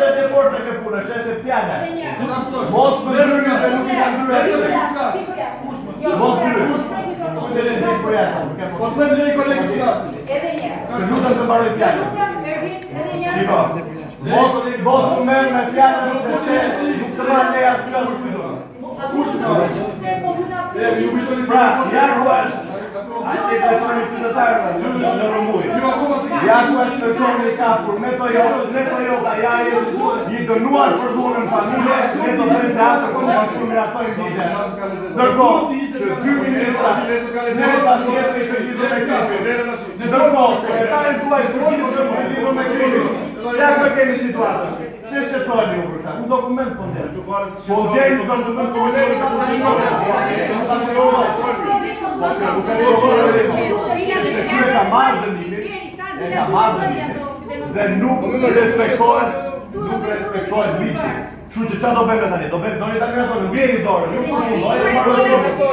ç'është e fortë kjo punë, ç'është fjala. Mos më ndryni se nuk i kam ndryer. Mos ndryni. Po them deri kolegë të flasin. Edhe një herë. Të lutem të mbaroj fjalën. Lutem, Ervin, edhe një herë. Shiko. Mos u merr me fjalën se nuk të marr ne as kjo kujto. Kush më? Se po luta pse ju kujtoni pra, ja ku është. Ai se telefoni qytetarëve në Rumbuj. Ja ku është personi i kapur me Toyota Yaris, i dënuar për dhunën familje, ne do të bëjmë teatr për të mirëtojmë ligje. Ndërkohë, që dy ministra ne ta thjesht të lidhur me këtë. Ndërkohë, sekretarin tuaj përgjithshëm të lidhur me krimin. Ja ku kemi situatën. Si shqetësojmë ju për këtë? Në dokument po nxjerr. Po nxjerr në dokument po nxjerr. Dhe nuk respektohet ligji. Kështu që çfarë do bëjmë tani? Do bëjmë dorë tani apo nuk vjen dorë? Nuk